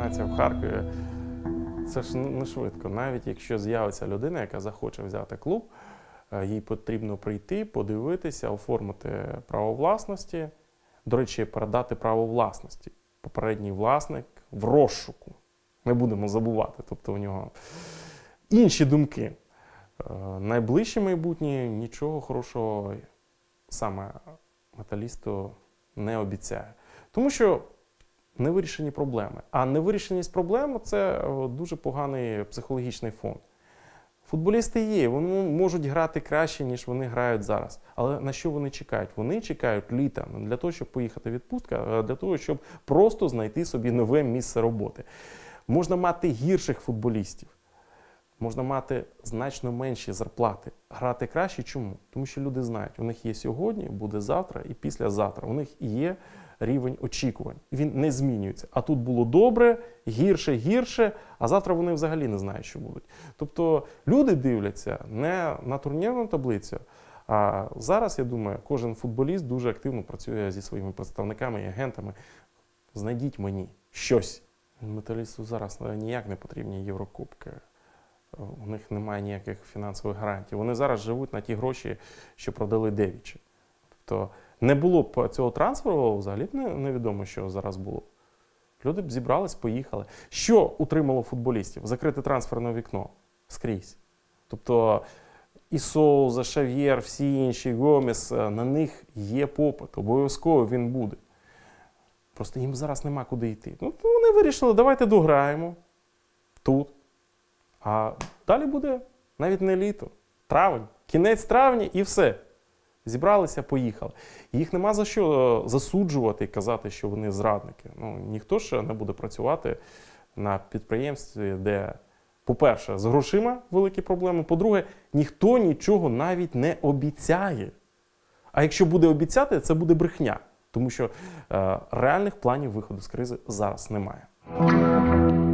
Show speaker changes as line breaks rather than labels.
реанімація в Харкові. Це ж не швидко. Навіть якщо з'явиться людина, яка захоче взяти клуб, їй потрібно прийти, подивитися, оформити право власності. До речі, передати право власності. Попередній власник в розшуку. Не будемо забувати. Тобто у нього інші думки. Найближче майбутнє нічого хорошого саме металісту не обіцяє. Тому що невирішені проблеми. А невирішеність проблем – це дуже поганий психологічний фон. Футболісти є, вони можуть грати краще, ніж вони грають зараз. Але на що вони чекають? Вони чекають літа не для того, щоб поїхати в відпустку, а для того, щоб просто знайти собі нове місце роботи. Можна мати гірших футболістів. Можна мати значно менші зарплати. Грати краще чому? Тому що люди знають, у них є сьогодні, буде завтра і післязавтра. У них є рівень очікувань. Він не змінюється. А тут було добре, гірше, а завтра вони взагалі не знають, що будуть. Тобто люди дивляться не на турнірну таблицю, а зараз, я думаю, кожен футболіст дуже активно працює зі своїми представниками і агентами. Знайдіть мені щось. Металісту зараз ніяк не потрібні Єврокубки. У них немає ніяких фінансових гарантій. Вони зараз живуть на ті гроші, що продали Девічі. Тобто не було б цього трансферу, взагалі б невідомо, що зараз було. Люди б зібрались, поїхали. Що утримало футболістів? Закрите трансферне вікно скрізь. Тобто і Соуза, Шав'єр, всі інші, Гомес, на них є попит. Обов'язково він буде. Просто їм зараз нема куди йти. Ну, вони вирішили, давайте дограємо тут. А далі буде навіть не літо, травень, кінець травня і все. Зібралися, поїхали. Їх нема за що засуджувати і казати, що вони зрадники. Ну, ніхто ж не буде працювати на підприємстві, де, по-перше, з грошима великі проблеми, по-друге, ніхто нічого навіть не обіцяє. А якщо буде обіцяти, це буде брехня. Тому що реальних планів виходу з кризи зараз немає.